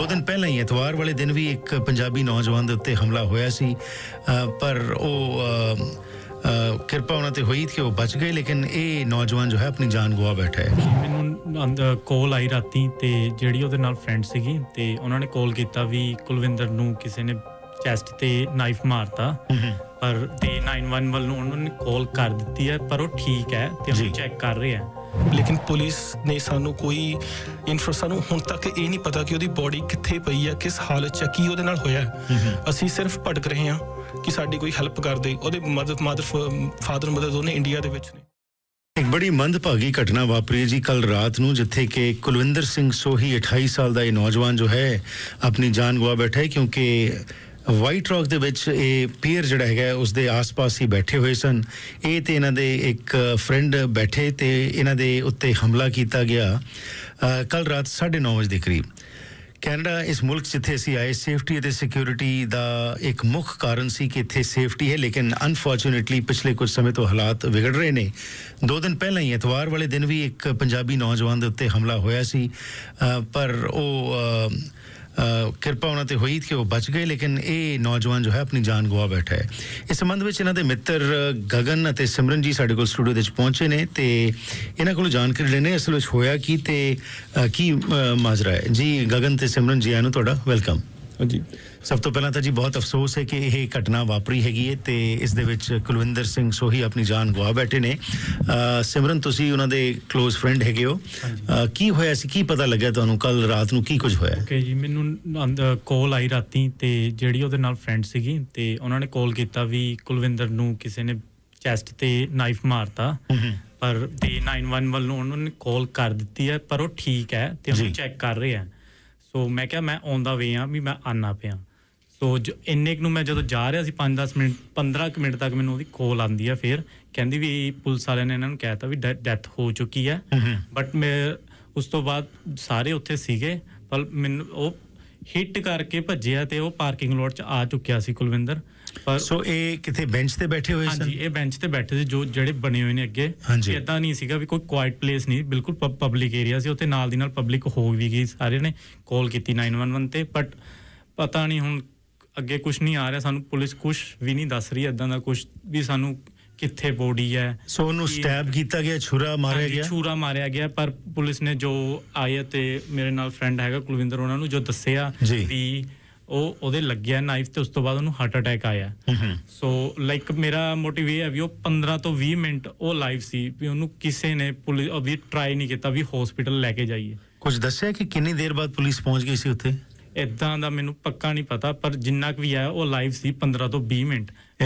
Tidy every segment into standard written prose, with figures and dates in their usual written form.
2 दिन पहले ही एतवार वाले दिन भी एक पंजाबी नौजवान दे उत्ते हमला होया सी पर किरपा उन्हां ते होई कि वो बच गए लेकिन ये नौजवान जो है अपनी जान गवा बैठा है। ਮੈਨੂੰ ਕਾਲ ਆਈ ਰਾਤੀ ਤੇ ਜਿਹੜੀ ਉਹਦੇ ਨਾਲ ਫਰੈਂਡ ਸੀਗੀ ਤੇ ਉਹਨਾਂ ਨੇ ਕਾਲ ਕੀਤਾ ਵੀ ਕੁਲਵਿੰਦਰ ਨੂੰ ਕਿਸੇ ਨੇ ਚੈਸਟ ਤੇ ਨਾਈਫ ਮਾਰਤਾ ਪਰ ਤੇ 911 ਨੂੰ ਉਹਨਾਂ ਨੇ ਕਾਲ ਕਰ ਦਿੱਤੀ ਹੈ ਪਰ ਉਹ ਠੀਕ ਹੈ ਤੇ ਉਹ ਚੈੱਕ ਕਰ ਰਹੇ ਆ लेकिन पुलिस ने सानू कोई सानू हुण तक ये नहीं पता कि ओदी बॉडी कित्थे पई है किस हालत च की ओदे नाल होया असी सिर्फ भटक रहे हां कि साडी कोई हेल्प कर दे ओदे फादर मदर दोने इंडिया दे विच ने। एक बड़ी मंदभागी घटना वापरी जी कल रात नूं जिथे कि कुलविंदर सिंह सोही 28 साल दा ये नौजवान जो है अपनी जान गवा बैठा है क्योंकि वाइट रॉक ਦੇ ਵਿੱਚ ਇਹ ਪੀਅਰ ਜਿਹੜਾ ਹੈਗਾ ਉਸ ਦੇ ਆਸ-ਪਾਸ ਹੀ ਬੈਠੇ ਹੋਏ ਸਨ। ਇਹ ਤੇ ਇਹਨਾਂ ਦੇ ਇੱਕ ਫਰੈਂਡ ਬੈਠੇ ਤੇ ਇਹਨਾਂ ਦੇ ਉੱਤੇ ਹਮਲਾ ਕੀਤਾ ਗਿਆ ਕੱਲ ਰਾਤ 9:30 ਵਜੇ ਦੇ ਕਰੀਬ। ਕੈਨੇਡਾ ਇਸ ਮੁਲਕ ਜਿੱਥੇ ਅਸੀਂ ਆਏ ਸੇਫਟੀ ਅਤੇ ਸਿਕਿਉਰਿਟੀ ਦਾ ਇੱਕ ਮੁੱਖ ਕਾਰਨ ਸੀ ਕਿ ਇੱਥੇ ਸੇਫਟੀ ਹੈ ਲੇਕਿਨ ਅਨਫੋਰਚੂਨੇਟਲੀ ਪਿਛਲੇ ਕੁਝ ਸਮੇਂ ਤੋਂ ਹਾਲਾਤ ਵਿਗੜ ਰਹੇ ਨੇ। 2 ਦਿਨ ਪਹਿਲਾਂ ਹੀ ਐਤਵਾਰ ਵਾਲੇ ਦਿਨ ਵੀ ਇੱਕ ਪੰਜਾਬੀ ਨੌਜਵਾਨ ਦੇ ਉੱਤੇ ਹਮਲਾ ਹੋਇਆ ਸੀ ਪਰ ਉਹ किरपा उन्हां ते होई कि वो बच गए लेकिन ये नौजवान जो है अपनी जान गवा बैठा है। इस संबंध में इन्हां दे मित्र गगन ਅਤੇ सिमरन जी साडे कोल स्टूडियो ਦੇ ਵਿੱਚ ਪਹੁੰਚੇ ਨੇ ਤੇ ਇਹਨਾਂ ਕੋਲੋਂ ਜਾਣਕਾਰੀ ਲੈਣੇ ਅਸਲ ਵਿੱਚ ਹੋਇਆ ਕੀ ਤੇ ਕੀ ਮਾਜਰਾ ਹੈ। ਜੀ ਗਗਨ ਤੇ ਸਿਮਰਨ ਜੀ ਆਇਆਂ ਨੂੰ ਤੁਹਾਡਾ ਵੈਲਕਮ। जी सब तो पहला तो जी बहुत अफसोस है कि यह घटना वापरी हैगी है ते इस दे विच कुलविंदर सिंह सोही अपनी जान गवा बैठे ने। सिमरन तुसी उन्हां दे क्लोज फ्रेंड हैगे हो की होया सी की पता लग्या तुहानू कल रात नू की कुछ होया? ओके जी मैनू कॉल आई राती ते ਜਿਹੜੀ ਉਹਦੇ ਨਾਲ ਫਰੈਂਡ ਸੀਗੀ ਤੇ ਉਹਨਾਂ ਨੇ ਕਾਲ ਕੀਤਾ ਵੀ ਕੁਲਵਿੰਦਰ ਨੂੰ ਕਿਸੇ ਨੇ ਚੈਸਟ ਤੇ ਨਾਈਫ ਮਾਰਤਾ ਪਰ ਤੇ 911 ਨੂੰ ਉਹਨਾਂ ਨੇ ਕਾਲ ਕਰ ਦਿੱਤੀ ਹੈ ਪਰ ਉਹ ਠੀਕ ਹੈ ਤੇ ਉਹ ਚੈੱਕ ਕਰ ਰਹੇ ਆ। ਸੋ ਮੈਂ ਕਿਹਾ ਮੈਂ ਔਨ ਦਾ ਵੇ ਆ ਵੀ ਮੈਂ ਆਨਾ ਪਿਆ। ਸੋ ਇੰਨੇ ਨੂੰ ਮੈਂ ਜਦੋਂ ਜਾ ਰਿਹਾ ਸੀ 5-10 ਮਿੰਟ 15 ਮਿੰਟ ਤੱਕ ਮੈਨੂੰ ਉਹਦੀ ਕਾਲ ਆਉਂਦੀ ਆ ਫਿਰ ਕਹਿੰਦੀ ਵੀ ਪੁਲਿਸ ਵਾਲਿਆਂ ਨੇ ਇਹਨਾਂ ਨੂੰ ਕਹਿਤਾ ਵੀ ਡੈਥ ਹੋ ਚੁੱਕੀ ਹੈ ਬਟ ਮੈਂ ਉਸ ਤੋਂ ਬਾਅਦ ਸਾਰੇ ਉੱਥੇ ਸੀਗੇ ਪਰ ਮੈਨੂੰ ਉਹ ਹਿੱਟ ਕਰਕੇ ਭੱਜਿਆ ਤੇ ਉਹ ਪਾਰਕਿੰਗ ਲੋਟ 'ਚ ਆ ਚੁੱਕਿਆ ਸੀ ਕੁਲਵਿੰਦਰ। ਪਰ ਸੋ ਇਹ ਕਿਤੇ ਬੈਂਚ ਤੇ ਬੈਠੇ ਹੋਏ ਸਨ? ਹਾਂਜੀ ਇਹ ਬੈਂਚ ਤੇ ਬੈਠੇ ਸੀ ਜੋ ਜਿਹੜੇ ਬਣੇ ਹੋਏ ਨੇ ਅੱਗੇ ਏਦਾਂ ਨਹੀਂ ਸੀਗਾ ਵੀ ਕੋਈ ਕੁਆਇਟ ਪਲੇਸ ਨਹੀਂ ਬਿਲਕੁਲ ਪਬਲਿਕ ਏਰੀਆ ਸੀ ਉੱਥੇ ਨਾਲ ਦੀ ਨਾਲ ਪਬਲਿਕ ਹੋ ਵੀ ਗਈ ਸਾਰਿਆਂ ਨੇ ਕਾਲ ਕੀਤੀ 911 ਤੇ ਬਟ ਪਤਾ ਨਹੀਂ ਹੁਣ ਅੱਗੇ ਕੁਝ ਨਹੀਂ ਆ ਰਿਹਾ ਸਾਨੂੰ ਪੁਲਿਸ ਕੁਝ ਵੀ ਨਹੀਂ ਦੱਸ ਰਹੀ ਏਦਾਂ ਦਾ ਕੁਝ ਵੀ ਸਾਨੂੰ ਕਿੱਥੇ ਬੋਡੀ ਹੈ। ਸੋ ਉਹਨੂੰ ਸਟੈਬ ਕੀਤਾ ਗਿਆ ਛੁਰਾ ਮਾਰਿਆ ਗਿਆ ਪਰ ਪੁਲਿਸ ਨੇ ਜੋ ਆਇਆ ਤੇ ਮੇਰੇ ਨਾਲ ਫਰੈਂਡ ਹੈਗਾ ਕੁਲਵਿੰਦਰ ਉਹਨਾਂ ਨੂੰ ਜੋ ਦੱਸਿਆ ਵੀ ਉਹ ਉਹਦੇ ਲੱਗਿਆ ਨਾਈਫ ਤੇ ਉਸ ਤੋਂ ਬਾਅਦ ਉਹਨੂੰ ਹਾਰਟ ਅਟੈਕ ਆਇਆ। ਸੋ ਲਾਈਕ ਮੇਰਾ ਮੋਟਿਵ ਇਹ ਹੈ ਵੀ ਉਹ 15 ਤੋਂ 20 ਮਿੰਟ ਉਹ ਲਾਈਵ ਸੀ ਵੀ ਉਹਨੂੰ ਕਿਸੇ ਨੇ ਪੁਲਿਸ ਵੀ ਟਰਾਈ ਨਹੀਂ ਕੀਤਾ ਵੀ ਹਸਪੀਟਲ ਲੈ ਕੇ ਜਾਈਏ। ਕੁਝ ਦੱਸਿਆ ਕਿ ਕਿੰਨੀ ਦੇਰ ਬਾਅਦ ਪੁਲਿਸ ਪਹੁੰਚ ਗਈ ਸੀ ਉੱਥੇ? ਇਦਾਂ ਦਾ ਮੈਨੂੰ ਪੱਕਾ ਨਹੀਂ ਪਤਾ ਪਰ ਜਿੰਨਾ ਵੀ ਹੈ ਉਹ ਲਾਈਵ ਸੀ 15 ਤੋਂ 20 ਮਿੰਟ।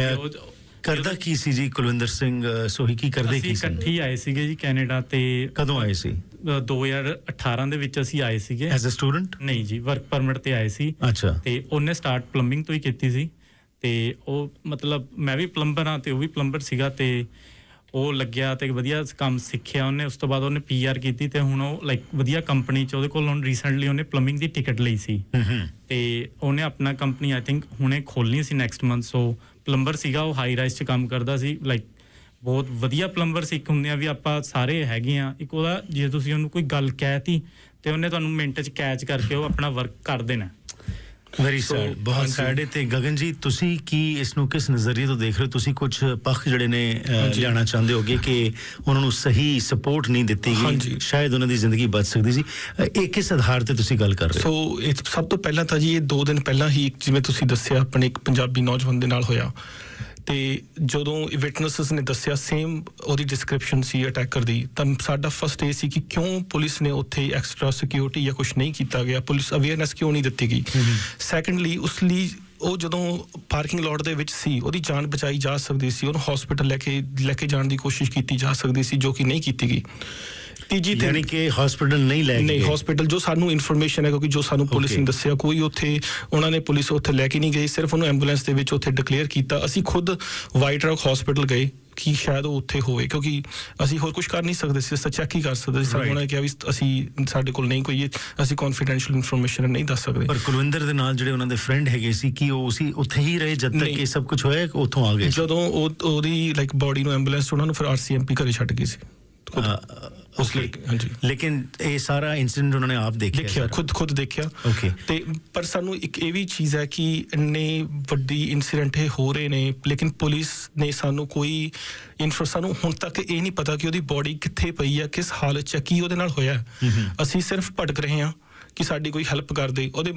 ਕਰਦਾ ਕੀ ਸੀ ਜੀ ਕੁਲਵਿੰਦਰ ਸਿੰਘ ਸੋਹੀ ਕੀ ਕਰਦੇ ਕੀ ਸੀ? ਇਕੱਠੇ ਆਏ ਸੀਗੇ ਜੀ ਕੈਨੇਡਾ ਤੇ। ਕਦੋਂ ਆਏ ਸੀ? 2018 ਦੇ ਵਿੱਚ ਅਸੀਂ ਆਏ ਸੀਗੇ ਐਜ਼ ਅ ਸਟੂਡੈਂਟ? ਨਹੀਂ ਜੀ ਵਰਕ ਪਰਮਿਟ ਤੇ ਆਏ ਸੀ। ਅੱਛਾ। ਤੇ ਉਹਨੇ ਸਟਾਰਟ ਪਲੰਬਿੰਗ ਤੋਂ ਹੀ ਕੀਤੀ ਸੀ ਤੇ ਉਹ ਮਤਲਬ ਮੈਂ ਵੀ ਪਲੰਬਰ ਹਾਂ ਤੇ ਉਹ ਵੀ ਪਲੰਬਰ ਸੀਗਾ ਤੇ ਉਹ ਲੱਗਿਆ ਤੇ ਵਧੀਆ ਕੰਮ ਸਿੱਖਿਆ ਉਹਨੇ। ਉਸ ਤੋਂ ਬਾਅਦ ਉਹਨੇ PR ਕੀਤੀ ਤੇ ਹੁਣ ਉਹ ਲਾਈਕ ਵਧੀਆ ਕੰਪਨੀ 'ਚ ਉਹਦੇ ਕੋਲ ਹੁਣ ਰੀਸੈਂਟਲੀ ਉਹਨੇ ਪਲੰਬਿੰਗ ਦੀ ਟਿਕਟ ਲਈ ਸੀ ਤੇ ਉਹਨੇ ਆਪਣਾ ਕੰਪਨੀ ਆਈ ਥਿੰਕ ਹੁਣੇ ਖੋਲਣੀ ਸੀ ਨੈਕਸਟ ਮੰਥ। ਸੋ ਪਲੰਬਰ ਸੀਗਾ ਉਹ ਹਾਈ ਰਾਈਜ਼ 'ਚ ਕੰਮ ਕਰਦਾ ਸੀ ਲਾਈਕ ਬਹੁਤ ਵਧੀਆ ਪਲੰਬਰ ਸੀ। ਇੱਕ ਹੁੰਦੇ ਆ ਵੀ ਆਪਾਂ ਸਾਰੇ ਹੈਗੇ ਆ ਇੱਕ ਉਹਦਾ ਜੇ ਤੁਸੀਂ ਉਹਨੂੰ ਕੋਈ ਗੱਲ ਕਹਿਤੀ ਤੇ ਉਹਨੇ ਤੁਹਾਨੂੰ ਮਿੰਟ 'ਚ ਕੈਚ ਕਰਕੇ ਉਹ ਆਪਣਾ ਵਰਕ ਕਰ ਦੇਣਾ। ਵੈਰੀ ਸੈਡ ਬਹੁਤ ਸੈਡ। ਤੇ ਗਗਨ ਜੀ ਤੁਸੀਂ ਕੀ ਇਸ ਨੂੰ ਕਿਸ ਨਜ਼ਰੀਏ ਤੋਂ ਦੇਖ ਰਹੇ ਹੋ? ਤੁਸੀਂ ਕੁਝ ਪੱਖ ਜਿਹੜੇ ਨੇ ਜਾਣਾ ਚਾਹੁੰਦੇ ਹੋਗੇ ਕਿ ਉਹਨਾਂ ਨੂੰ ਸਹੀ ਸਪੋਰਟ ਨਹੀਂ ਦਿੱਤੀ ਗਈ ਸ਼ਾਇਦ ਉਹਨਾਂ ਦੀ ਜ਼ਿੰਦਗੀ ਬਚ ਸਕਦੀ ਸੀ ਇਹ ਕਿਸ ਆਧਾਰ ਤੇ ਤੁਸੀਂ ਗੱਲ ਕਰ ਰਹੇ ਹੋ? ਸੋ ਇਹ ਸਭ ਤੋਂ ਪਹਿਲਾਂ ਤਾਂ ਜੀ ਇਹ 2 ਦਿਨ ਪਹਿਲਾਂ ਹੀ ਜਿਵੇਂ ਤੁਸੀਂ ਦੱਸਿਆ ਆਪਣੇ ਇੱਕ ਪੰਜਾਬੀ ਨੌਜਵਾਨ ਦੇ ਨਾਲ ਹੋਇਆ ਤੇ ਜਦੋਂ ਵਿਟਨੈਸਸ ਨੇ ਦੱਸਿਆ ਸੇਮ ਉਹਦੀ ਡਿਸਕ੍ਰਿਪਸ਼ਨ ਸੀ ਅਟੈਕਰ ਦੀ ਤਾਂ ਸਾਡਾ ਫਸਟ ਇਹ ਸੀ ਕਿ ਕਿਉਂ ਪੁਲਿਸ ਨੇ ਉੱਥੇ ਐਕਸਟਰਾ ਸਿਕਿਉਰਿਟੀ ਜਾਂ ਕੁਝ ਨਹੀਂ ਕੀਤਾ ਗਿਆ ਪੁਲਿਸ ਅਵੇਅਰਨੈਸ ਕਿਉਂ ਨਹੀਂ ਦਿੱਤੀ ਗਈ। ਸੈਕੰਡਲੀ ਉਸ ਲਈ ਉਹ ਜਦੋਂ ਪਾਰਕਿੰਗ ਲੋਟ ਦੇ ਵਿੱਚ ਸੀ ਉਹਦੀ ਜਾਨ ਬਚਾਈ ਜਾ ਸਕਦੀ ਸੀ ਉਹਨੂੰ ਹਸਪੀਟਲ ਲੈ ਕੇ ਜਾਣ ਦੀ ਕੋਸ਼ਿਸ਼ ਕੀਤੀ ਜਾ ਸਕਦੀ ਸੀ ਜੋ ਕਿ ਨਹੀਂ ਕੀਤੀ ਗਈ। ਤੀਜੀ ਯਾਨੀ ਕਿ ਹਸਪੀਟਲ ਨਹੀਂ ਹਸਪੀਟਲ ਜੋ ਸਾਨੂੰ ਇਨਫੋਰਮੇਸ਼ਨ ਹੈ ਕਿਉਂਕਿ ਜੋ ਸਾਨੂੰ ਪੁਲਿਸ ਨੇ ਦੱਸਿਆ ਕੋਈ ਉੱਥੇ ਉਹਨਾਂ ਨੇ ਪੁਲਿਸ ਉੱਥੇ ਲੈ ਕੇ ਨਹੀਂ ਗਈ ਸਿਰਫ ਉਹਨੂੰ ਐਂਬੂਲੈਂਸ ਦੇ ਵਿੱਚ ਉੱਥੇ ਡਿਕਲੇਅਰ ਕੀਤਾ। ਅਸੀਂ ਖੁਦ ਵਾਈਟ ਰੌਕ ਹਸਪੀਟਲ ਗਏ ਕਿ ਸ਼ਾਇਦ ਉਹ ਉੱਥੇ ਹੋਵੇ ਕਿਉਂਕਿ ਅਸੀਂ ਹੋਰ ਕੁਝ ਕਰ ਨਹੀਂ ਸਕਦੇ ਸੀ ਅਸੀਂ ਚੈੱਕ ਹੀ ਕਰ ਸਕਦੇ ਸੀ। ਉਹਨਾਂ ਨੇ ਕਿਹਾ ਵੀ ਅਸੀਂ ਸਾਡੇ ਕੋਲ ਨਹੀਂ ਕੋਈ ਅਸੀਂ ਕੌਨਫੀਡੈਂਸ਼ੀਅਲ ਇਨਫੋਰਮੇਸ਼ਨ ਨਹੀਂ ਦੱਸ ਸਕਦੇ। ਪਰ ਕੁਲਵਿੰਦਰ ਦੇ ਨਾਲ ਜਿਹੜੇ ਉਹਨਾਂ ਦੇ ਫਰੈਂਡ ਹੈਗੇ ਸੀ ਕਿ ਉਹ ਉਸੇ ਉੱਥੇ ਹੀ ਰਹੇ ਜਦ ਤੱਕ ਇਹ ਸਭ ਕੁਝ ਹੋਇਆ ਉੱਥੋਂ ਆ ਗਏ? ਜਦੋਂ ਉਹਦੀ ਲਾਈਕ ਬੋਡੀ ਨੂੰ ਐਂਬੂਲੈਂਸ ਉਹਨਾਂ ਨੂੰ ਫਿਰ RCMP ਘਰੇ ਛੱਡ ਗਈ ਸੀ। ਹਾਂਜੀ ਲੇਕਿਨ ਇਹ ਸਾਰਾ ਇਨਸੀਡੈਂਟ ਉਹਨਾਂ ਨੇ ਆਪ ਦੇਖਿਆ ਖੁਦ ਦੇਖਿਆ ਤੇ ਪਰ ਸਾਨੂੰ ਇੱਕ ਇਹ ਵੀ ਚੀਜ਼ ਹੈ ਕਿ ਇੰਨੇ ਵੱਡੀ ਇਨਸੀਡੈਂਟ ਇਹ ਹੋ ਰਹੇ ਨੇ ਲੇਕਿਨ ਪੁਲਿਸ ਨੇ ਸਾਨੂੰ ਕੋਈ ਸਾਨੂੰ ਹੁਣ ਤੱਕ ਇਹ ਨਹੀਂ ਪਤਾ ਕਿ ਉਹਦੀ ਬੋਡੀ ਕਿੱਥੇ ਪਈ ਹੈ, ਕਿਸ ਹਾਲਤ 'ਚ, ਕੀ ਉਹਦੇ ਨਾਲ ਹੋਇਆ। ਅਸੀਂ ਸਿਰਫ ਭਟਕ ਰਹੇ ਹਾਂ ਕਿ ਸਾਡੀ ਕੋਈ ਹੈਲਪ ਕਰਦੇ। ਉਹਦੇ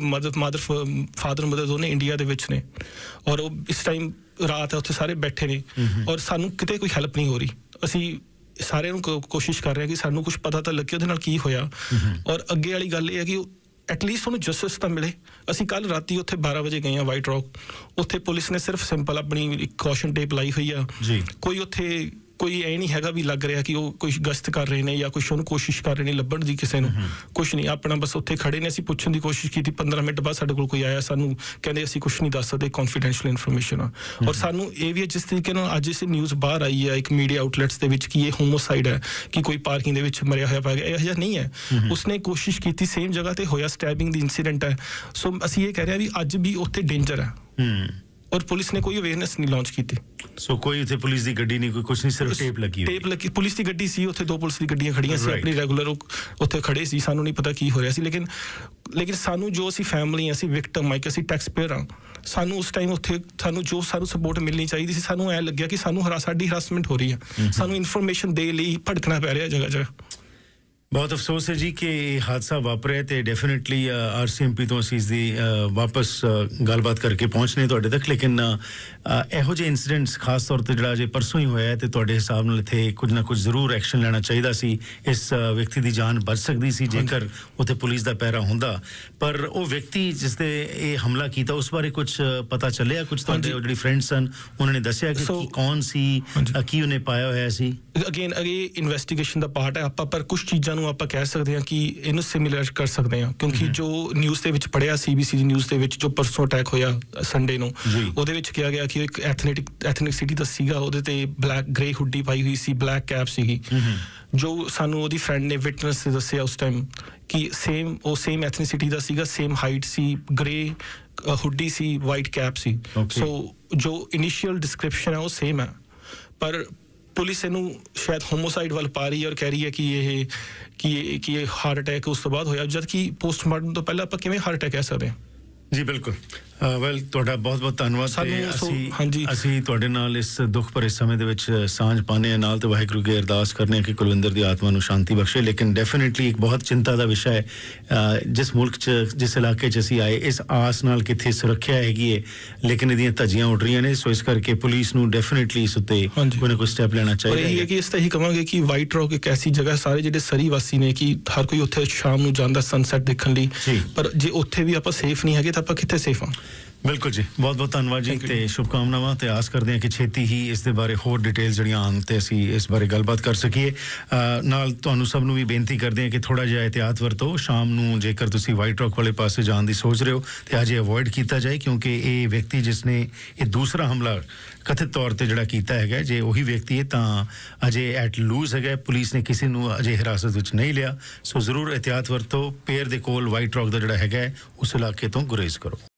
ਫਾਦਰ ਮਦਰ ਦੋਨੇ ਇੰਡੀਆ ਦੇ ਵਿੱਚ ਨੇ ਔਰ ਉਹ ਇਸ ਟਾਈਮ ਰਾਤ ਹੈ ਉੱਥੇ ਸਾਰੇ ਬੈਠੇ ਨੇ ਔਰ ਸਾਨੂੰ ਕਿਤੇ ਕੋਈ ਹੈਲਪ ਨਹੀਂ ਹੋ ਰਹੀ। ਅਸੀਂ ਸਾਰਿਆਂ ਨੂੰ ਕੋਸ਼ਿਸ਼ ਕਰ ਰਹੇ ਹਾਂ ਕਿ ਸਾਨੂੰ ਕੁਝ ਪਤਾ ਤਾਂ ਲੱਗੇ ਉਹਦੇ ਨਾਲ ਕੀ ਹੋਇਆ ਔਰ ਅੱਗੇ ਵਾਲੀ ਗੱਲ ਇਹ ਹੈ ਕਿ ਐਟਲੀਸਟ ਉਹਨੂੰ ਜਸਟਿਸ ਤਾਂ ਮਿਲੇ। ਅਸੀਂ ਕੱਲ ਰਾਤੀ ਉੱਥੇ 12 ਵਜੇ ਗਏ ਹਾਂ ਵਾਈਟ ਰੌਕ, ਉੱਥੇ ਪੁਲਿਸ ਨੇ ਸਿਰਫ ਸਿੰਪਲ ਆਪਣੀ ਇੱਕ ਕੌਸ਼ਨ ਟੇਪ ਲਾਈ ਹੋਈ ਆ। ਕੋਈ ਉੱਥੇ ਕੋਈ ਇਹ ਨਹੀਂ ਹੈਗਾ ਵੀ ਲੱਗ ਰਿਹਾ ਕਿ ਉਹ ਕੋਈ ਗਸ਼ਤ ਕਰ ਰਹੇ ਨੇ ਜਾਂ ਕੁਛ ਉਹਨੂੰ ਕੋਸ਼ਿਸ਼ ਕਰ ਰਹੇ ਨੇ ਲੱਭਣ ਦੀ ਕਿਸੇ ਨੂੰ, ਕੁਛ ਨਹੀਂ। ਆਪਣਾ ਬਸ ਉੱਥੇ ਖੜੇ ਨੇ। ਅਸੀਂ ਪੁੱਛਣ ਦੀ ਕੋਸ਼ਿਸ਼ ਕੀਤੀ, 15 ਮਿੰਟ ਬਾਅਦ ਸਾਡੇ ਕੋਲ ਕੋਈ ਆਇਆ, ਸਾਨੂੰ ਕਹਿੰਦੇ ਅਸੀਂ ਕੁਛ ਨਹੀਂ ਦੱਸ ਸਕਦੇ, ਕੌਨਫੀਡੈਂਸ਼ੀਅਲ ਇਨਫੋਰਮੇਸ਼ਨ ਆ। ਔਰ ਸਾਨੂੰ ਇਹ ਵੀ ਜਿਸ ਤਰੀਕੇ ਨਾਲ ਅੱਜ ਇਸ ਨਿਊਜ਼ ਬਾਹਰ ਆਈ ਹੈ ਇੱਕ ਮੀਡੀਆ ਆਊਟਲੈਟਸ ਦੇ ਵਿੱਚ ਕਿ ਇਹ ਹੋਮੋਸਾਈਡ ਹੈ, ਕਿ ਕੋਈ ਪਾਰਕਿੰਗ ਦੇ ਵਿੱਚ ਮਰਿਆ ਹੋਇਆ ਪਾਇਆ ਗਿਆ, ਇਹੋ ਜਿਹਾ ਨਹੀਂ ਹੈ। ਉਸਨੇ ਕੋਸ਼ਿਸ਼ ਕੀਤੀ, ਸੇਮ ਜਗ੍ਹਾ ਤੇ ਹੋਇਆ, ਸਟੈਬਿੰਗ ਦੀ ਇਨਸੀਡੈਂਟ ਹੈ। ਸੋ ਅਸੀਂ ਇਹ ਕਹਿ ਰਹੇ ਹਾਂ ਵੀ ਅੱਜ ਵੀ ਉੱਥੇ ਡੇਂਜਰ ਹੈ ਔਰ ਪੁਲਿਸ ਨੇ ਕੋਈ ਅਵੇਅਰਨੈਸ ਨਹੀਂ ਲਾਂਚ ਕੀਤੀ। ਸੋ ਕੋਈ ਉੱਥੇ ਪੁਲਿਸ ਦੀ ਗੱਡੀ ਨਹੀਂ, ਕੋਈ ਕੁਛ ਨਹੀਂ, ਸਿਰਫ ਟੇਪ ਲੱਗੀ। ਪੁਲਿਸ ਦੀ ਗੱਡੀ ਸੀ ਉੱਥੇ, 2 ਪੁਲਿਸ ਦੀ ਗੱਡੀਆਂ ਖੜੀਆਂ ਸੀ ਆਪਣੀ ਰੈਗੂਲਰ, ਉੱਥੇ ਖੜੇ ਸੀ। ਸਾਨੂੰ ਨਹੀਂ ਪਤਾ ਕੀ ਹੋ ਰਿਹਾ ਸੀ ਲੇਕਿਨ ਸਾਨੂੰ ਜੋ ਅਸੀਂ ਫੈਮਿਲੀ, ਅਸੀਂ ਵਿਕਟਮ, ਅਸੀਂ ਟੈਕਸ ਪੇਅਰ ਹਾਂ, ਸਾਨੂੰ ਉਸ ਟਾਈਮ ਉੱਥੇ ਸਾਨੂੰ ਸਪੋਰਟ ਮਿਲਣੀ ਚਾਹੀਦੀ ਸੀ। ਸਾਨੂੰ ਐਂ ਲੱਗਿਆ ਕਿ ਸਾਡੀ ਹਰਾਸਮੈਂਟ ਹੋ ਰਹੀ ਹੈ, ਸਾਨੂੰ ਇਨਫੋਰਮੇਸ਼ਨ ਦੇ ਲਈ ਭਟਕਣਾ ਪੈ ਰਿਹਾ ਜਗ੍ਹਾ ਜਗ੍ਹਾ। ਬਹੁਤ ਅਫਸੋਸ ਹੈ ਜੀ ਕਿ ਇਹ ਹਾਦਸਾ ਵਾਪਰਿਆ ਤੇ ਡੈਫੀਨਿਟਲੀ RCMP ਤੋਂ ਅਸੀਂ ਇਸ ਦੀ ਵਾਪਸ ਗੱਲਬਾਤ ਕਰਕੇ ਪਹੁੰਚਨੇ ਤੁਹਾਡੇ ਤੱਕ। ਲੇਕਿਨ ਇਹੋ ਜਿਹੇ ਇਨਸੀਡੈਂਟਸ ਖਾਸ ਤੌਰ ਤੇ ਜਿਹੜਾ ਅਜੇ ਪਰਸੋਂ ਹੀ ਹੋਇਆ ਤੇ ਤੁਹਾਡੇ ਹਿਸਾਬ ਨਾਲ ਇੱਥੇ ਕੁਝ ਨਾ ਕੁਝ ਜ਼ਰੂਰ ਐਕਸ਼ਨ ਲੈਣਾ ਚਾਹੀਦਾ ਸੀ। ਇਸ ਵਿਅਕਤੀ ਦੀ ਜਾਨ ਬਚ ਸਕਦੀ ਸੀ ਜੇਕਰ ਉੱਥੇ ਪੁਲਿਸ ਦਾ ਪਹਿਰਾ ਹੁੰਦਾ। ਪਰ ਉਹ ਵਿਅਕਤੀ ਜਿਸ ਤੇ ਇਹ ਹਮਲਾ ਕੀਤਾ ਉਸ ਬਾਰੇ ਕੁਝ ਪਤਾ ਚੱਲਿਆ? ਕੁਝ ਤੁਹਾਡੇ ਜਿਹੜੀ ਫਰੈਂਡ ਸਨ ਉਹਨਾਂ ਨੇ ਦੱਸਿਆ ਕਿ ਕੌਣ ਸੀ, ਕੀ ਉਹਨੇ ਪਾਇਆ ਹੋਇਆ ਸੀ? ਅਗੇਨ ਇਨਵੈਸਟੀਗੇਸ਼ਨ ਦਾ ਪਾਰਟ ਹੈ। ਆਪਾਂ ਪਰ ਕੁਝ ਚੀਜ਼ਾਂ ਨੂੰ ਆਪਾਂ ਕਹਿ ਸਕਦੇ ਹਾਂ ਕਿ ਇਹਨੂੰ ਸਿਮਿਲਰ ਕਰ ਸਕਦੇ ਹਾਂ ਕਿਉਂਕਿ ਜੋ ਨਿਊਜ਼ ਦੇ ਵਿੱਚ ਪੜਿਆ CBC ਦੀ ਨਿਊਜ਼ ਦੇ ਵਿੱਚ ਜੋ ਪਰਸੋਂ ਅਟੈਕ ਹੋਇਆ ਸੰਡੇ ਨੂੰ, ਉਹਦੇ ਵਿੱਚ ਕਿਹਾ ਗਿਆ ਕਿ ਇੱਕ ਐਥਨਿਸਿਟੀ ਦਾ ਸੀਗਾ, ਉਹਦੇ ਤੇ ਬਲੈਕ ਗ੍ਰੇ ਹੁੱਡੀ ਪਾਈ ਹੋਈ ਸੀ, ਬਲੈਕ ਕੈਪ ਸੀਗੀ। ਜੋ ਸਾਨੂੰ ਉਹਦੀ ਫਰੈਂਡ ਨੇ ਵਿਟਨੈਸ ਨੇ ਦੱਸਿਆ ਉਸ ਟਾਈਮ ਕਿ ਸੇਮ ਐਥਨਿਸਿਟੀ ਦਾ ਸੀਗਾ, ਸੇਮ ਹਾਈਟ ਸੀ, ਗ੍ਰੇ ਹੁੱਡੀ ਸੀ, ਵਾਈਟ ਕੈਪ ਸੀ। ਸੋ ਜੋ ਇਨੀਸ਼ੀਅਲ ਡਿਸਕ੍ਰਿਪਸ਼ਨ ਹੈ ਉਹ ਸੇਮ ਹੈ ਪਰ ਪੁਲਿਸ ਇਹਨੂੰ ਸ਼ਾਇਦ ਹੋਮੋਸਾਈਡ ਵੱਲ ਪਾ ਰਹੀ ਹੈ ਔਰ ਕਹਿ ਰਹੀ ਹੈ ਕਿ ਇਹ ਹਾਰਟ ਅਟੈਕ ਉਸ ਤੋਂ ਬਾਅਦ ਹੋਇਆ, ਜਦ ਕਿ ਪੋਸਟਮਾਰਟਮ ਤੋਂ ਪਹਿਲਾਂ ਆਪਾਂ ਕਿਵੇਂ ਹਾਰਟ ਅਟੈਕ ਕਹਿ ਸਕਦੇ ਹਾਂ? ਜੀ ਬਿਲਕੁਲ। ਵੈਲ ਤੁਹਾਡਾ ਬਹੁਤ ਬਹੁਤ ਧੰਨਵਾਦ। ਅਸੀਂ ਤੁਹਾਡੇ ਨਾਲ ਇਸ ਦੁੱਖ ਭਰੇ ਸਮੇਂ ਦੇ ਵਿੱਚ ਸਾਂਝ ਪਾਉਂਦੇ ਹਾਂ ਨਾਲ ਤੇ ਵਾਹਿਗੁਰੂ ਅੱਗੇ ਅਰਦਾਸ ਕਰਨੇ ਹਾਂ ਕਿ ਕੁਲਵਿੰਦਰ ਦੀ ਆਤਮਾ ਨੂੰ ਸ਼ਾਂਤੀ ਬਖਸ਼ੇ। ਲੇਕਿਨ ਡੈਫੀਨਿਟਲੀ ਇੱਕ ਬਹੁਤ ਚਿੰਤਾ ਦਾ ਵਿਸ਼ਾ ਹੈ ਜਿਸ ਮੁਲਕ 'ਚ, ਜਿਸ ਇਲਾਕੇ 'ਚ ਅਸੀਂ ਆਏ, ਇਸ ਆਸ ਨਾਲ ਕਿੱਥੇ ਸੁਰੱਖਿਆ ਹੈਗੀ ਹੈ ਲੇਕਿਨ ਇਹਦੀਆਂ ਧੱਜੀਆਂ ਉੱਡ ਰਹੀਆਂ ਨੇ। ਸੋ ਇਸ ਕਰਕੇ ਪੁਲਿਸ ਨੂੰ ਡੈਫੀਨਿਟਲੀ ਇਸ ਉੱਤੇ ਕੋਈ ਨਾ ਕੋਈ ਸਟੈਪ ਲੈਣਾ ਚਾਹੀਦਾ ਹੈ। ਕਿ ਇਸ ਤਾਂ ਹੀ ਕਹਾਂਗੇ ਕਿ ਵਾਈਟ ਰੌਕ ਇੱਕ ਐਸੀ ਜਗ੍ਹਾ, ਸਾਰੇ ਜਿਹੜੇ ਸਰੀ ਵਾਸੀ ਨੇ ਕਿ ਹਰ ਕੋਈ ਉੱਥੇ ਸ਼ਾਮ ਨੂੰ ਜਾਂਦਾ ਸਨਸੈਟ ਦੇਖਣ ਲਈ, ਪਰ ਜੇ ਉੱਥੇ ਵੀ ਆਪਾਂ ਸੇਫ ਨਹੀਂ ਹੈਗੇ ਤਾਂ ਆਪਾਂ ਕਿੱਥੇ ਸੇਫ ਹਾਂ? ਬਿਲਕੁਲ ਜੀ, ਬਹੁਤ ਬਹੁਤ ਧੰਨਵਾਦ ਜੀ ਤੇ ਸ਼ੁਭਕਾਮਨਾਵਾਂ ਤੇ ਆਸ ਕਰਦੇ ਹਾਂ ਕਿ ਛੇਤੀ ਹੀ ਇਸ ਦੇ ਬਾਰੇ ਹੋਰ ਡਿਟੇਲਸ ਜਿਹੜੀਆਂ ਆਉਣ ਤੇ ਅਸੀਂ ਇਸ ਬਾਰੇ ਗੱਲਬਾਤ ਕਰ ਸਕੀਏ। ਨਾਲ ਤੁਹਾਨੂੰ ਸਭ ਨੂੰ ਵੀ ਬੇਨਤੀ ਕਰਦੇ ਹਾਂ ਕਿ ਥੋੜਾ ਜਿਹਾ ਇਹਤਿਆਤ ਵਰਤੋ। ਸ਼ਾਮ ਨੂੰ ਜੇਕਰ ਤੁਸੀਂ ਵਾਈਟ ਰੌਕ ਵਾਲੇ ਪਾਸੇ ਜਾਣ ਦੀ ਸੋਚ ਰਹੇ ਹੋ ਤੇ ਅਜੇ ਅਵੋਇਡ ਕੀਤਾ ਜਾਏ ਕਿਉਂਕਿ ਇਹ ਵਿਅਕਤੀ ਜਿਸ ਨੇ ਇਹ ਦੂਸਰਾ ਹਮਲਾ ਕਥਿਤ ਤੌਰ ਤੇ ਜਿਹੜਾ ਕੀਤਾ ਹੈਗਾ, ਜੇ ਉਹੀ ਵਿਅਕਤੀ ਹੈ ਤਾਂ ਅਜੇ ਐਟ ਲੂਜ਼ ਹੈਗਾ। ਪੁਲਿਸ ਨੇ ਕਿਸੇ ਨੂੰ ਅਜੇ ਹਿਰਾਸਤ ਵਿੱਚ ਨਹੀਂ ਲਿਆ। ਸੋ ਜ਼ਰੂਰ ਇਹਤਿਆਤ ਵਰਤੋ। ਪੇਰ ਦੇ ਕੋਲ ਵਾਈਟ ਰੌਕ ਦਾ ਜਿਹੜਾ ਹੈਗਾ ਉਸ ਇਲਾਕੇ ਤੋਂ ਗੁਰੇਜ਼ ਕਰੋ।